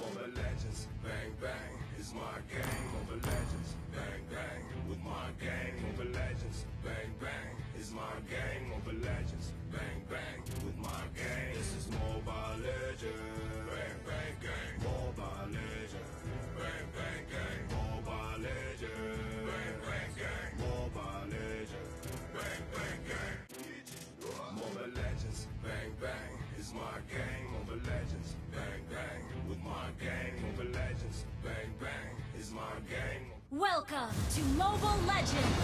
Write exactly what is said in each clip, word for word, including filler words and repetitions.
Mobile Legends, bang bang, is my game. Mobile Legends, bang bang, with my gang. Mobile Legends, bang bang, is my game. Mobile Legends, bang bang, with my gang. This is Mobile Legends, bang bang gang. Mobile Legends, bang bang gang. Mobile Legends, bang bang gang. Mobile Legends, bang bang gang. Mobile Legends, bang bang, is my game. Mobile Legends, bang bang, with my gang. Mobile Legends, bang bang, is my gang. Welcome to Mobile Legends!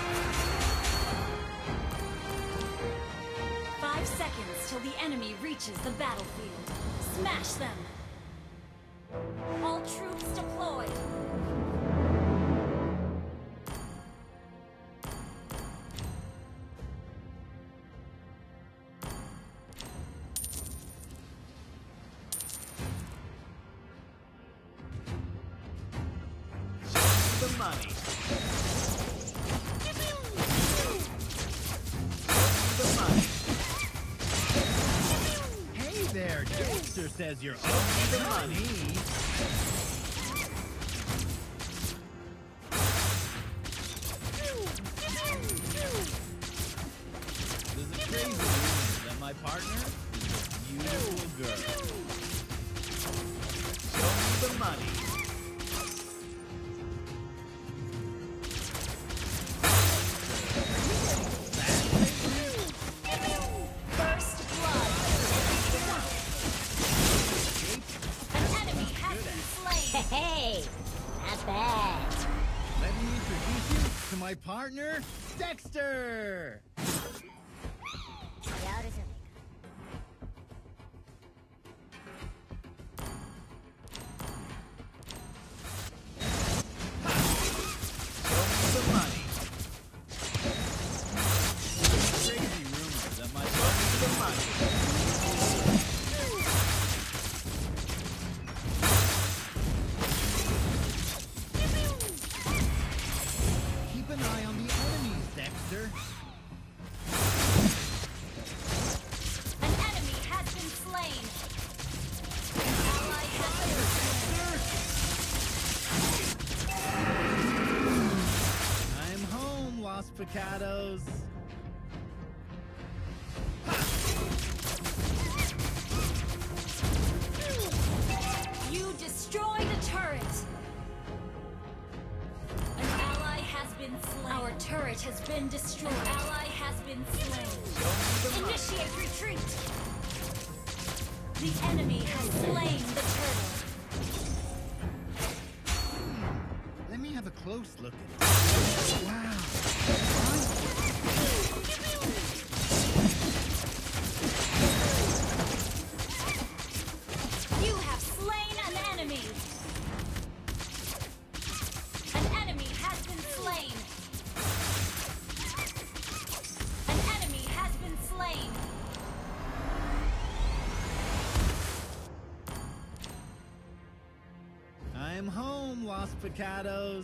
Five seconds till the enemy reaches the battlefield. Smash them! All troops deployed! The money. The money. Hey there, Dexter says you're owed the money. There's a crazy rumor that my partner is a beautiful girl. Show me the money. Hey, not bad. Let me introduce you to my partner, Dexter! Show me the money. Crazy rumors that my partner's the money. Keep an eye on the enemies, Dexter. An enemy has been slain! An ally has been slain! I'm home, Los Picados. You destroyed a turret! An ally has been slain. Our turret has been destroyed. An ally has been slain. Initiate retreat! The enemy has slain the turtle. Let me have a close look at it. Wow. You have slain an enemy! An enemy has been slain! An enemy has been slain! I'm home, Los Picados.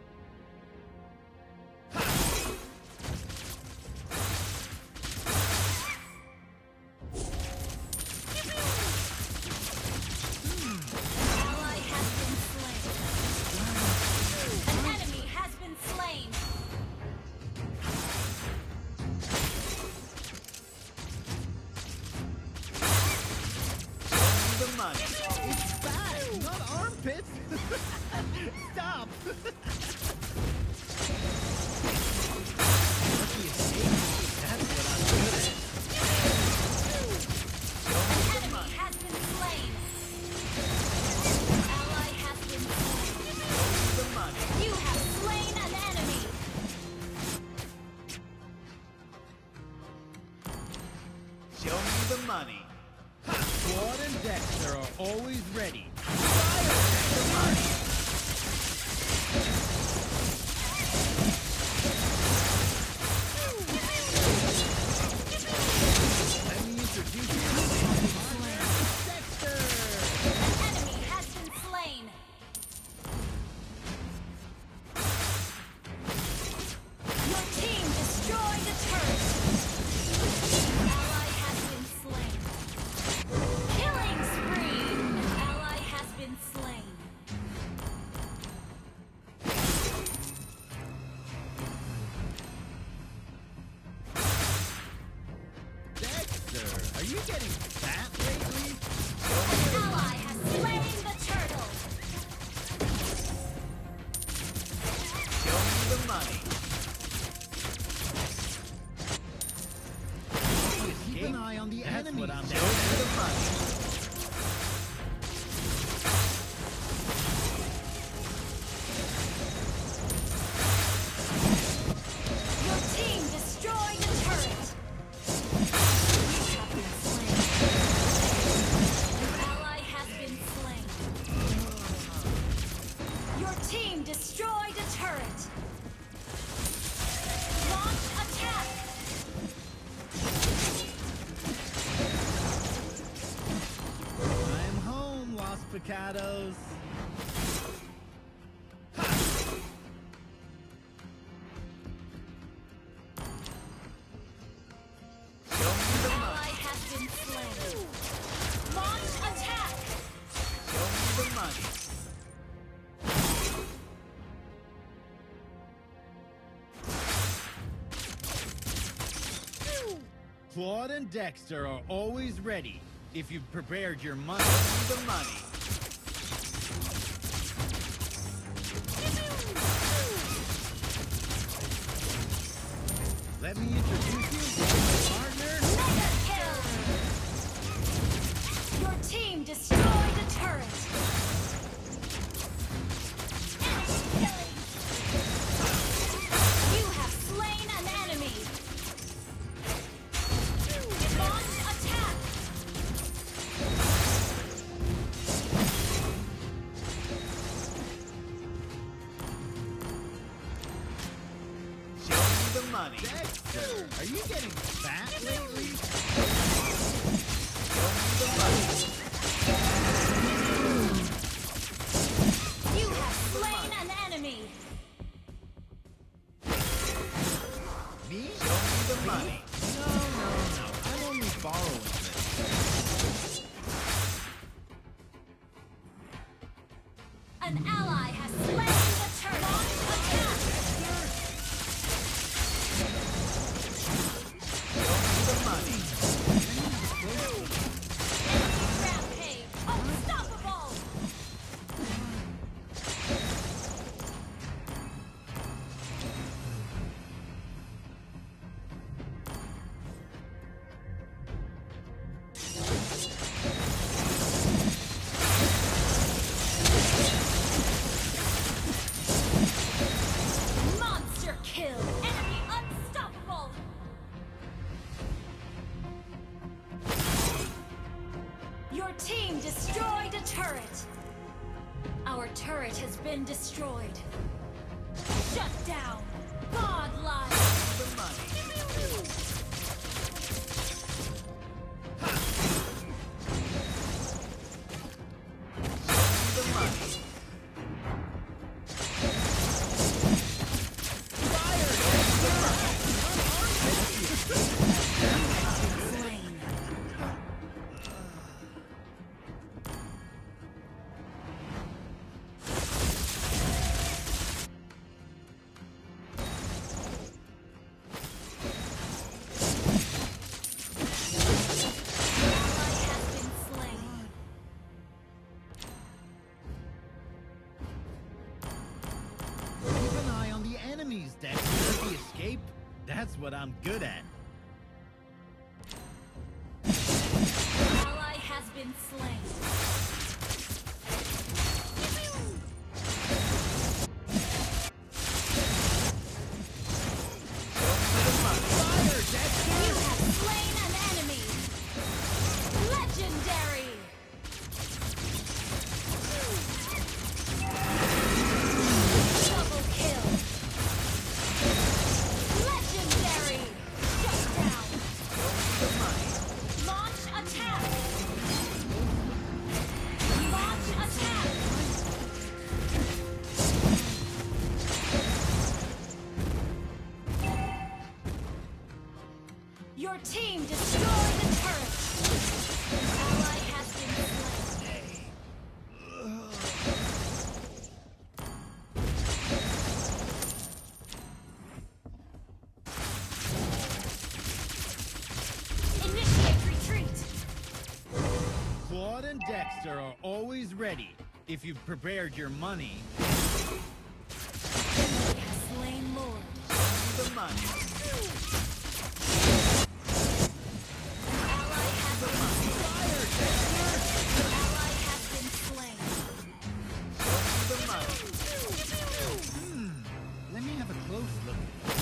Ally has been slain. An enemy has been slain. The money. It's back, not armpits. Stop. Let me escape. That's what I'm good at. Show me the Enemy money. has been slain. Ally has been slain. The money. You have slain an enemy. Show me the money. Claude and Dexter are always ready. Fire the money. Let me introduce you to my partner, Dexter. An enemy has been slain. Your team destroyed a turret. Ally has been slain. Killing spree. An ally has been slain. avocados. Ally has been slain. Launch attack! Show me the money. Claude and Dexter are always ready if you've prepared your money. The money. Let me introduce you to my partner. Mega kill! Your team destroyed a turret. Enemy killing! You have slain an enemy. Launch attack! Show me the money. Dexter, are you getting fat lately? Show me the money. You have slain an enemy. Me? Show me the money. No, no, no. I'm only borrowing this. An ally has slain the turret. Launch attack! The money. Enemy rampage! Unstoppable! Monster kill! Enemy unstoppable! Your team destroyed a turret! Our turret has been destroyed. Shut down! Godlike! The money. The money. Slain. Ally has been slain. Keep an eye on the enemies, Dexter. The escape, that's what I'm good at. Ally has been slain. Fire, Dexter! You have slain an enemy! Legendary! Double kill! Legendary! Shut down! Launch attack! Launch attack! Your team destroyed the turret! An ally has been slain. Initiate retreat! Claude and Dexter are always ready if you've prepared your money. Enemy has slain Lord. The money. An ally has been Fire, Dexter! An ally has been slain. The money. Hmm. Let me have a close look.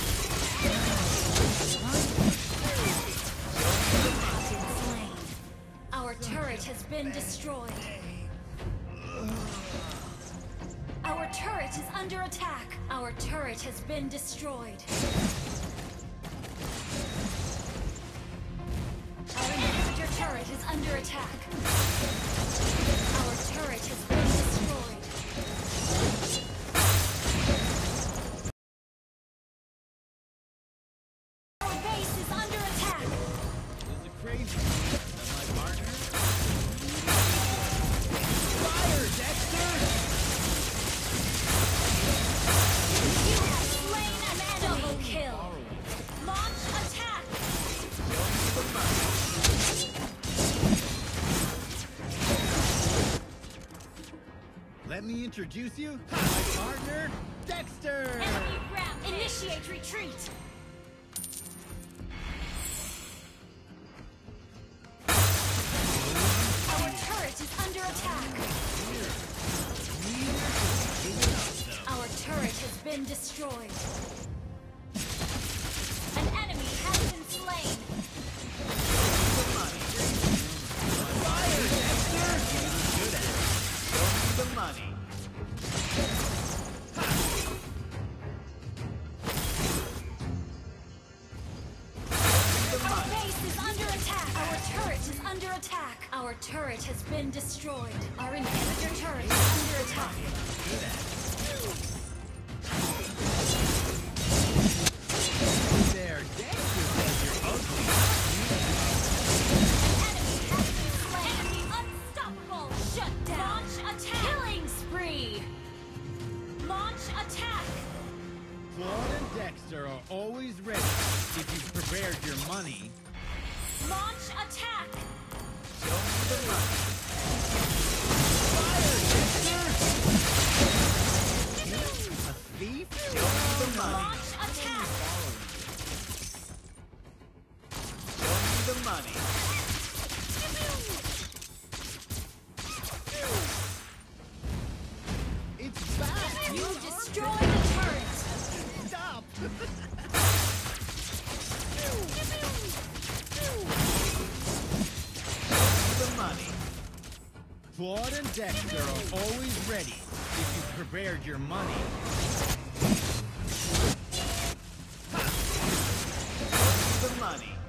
Slain. Our turret has been destroyed. Our turret is under attack. Our turret has been destroyed. Our inhibitor turret is under attack. Our turret has Let me introduce you to my partner, Dexter! Enemy rampage! Initiate retreat! Our turret is under attack! Our turret has been destroyed. An enemy has been slain. Fire, Dexter! Good at it. Show me the money. Our base is under attack. Our turret is under attack. Our turret has been destroyed. Our inhibitor turret is under attack. Good at it. There, Dexter says you're ugly. Enemy has been slain. Enemy unstoppable. Shut down. Launch attack. Killing spree. Launch attack. Claude and Dexter are always ready if you've prepared your money. Launch attack. Show me the money. Fire, Dexter! A thief? Show me the money. Launch attack. Show me the money. It's back! You destroy the turret. Stop! The money. Claude and Dexter are always ready if you've prepared your money. The money.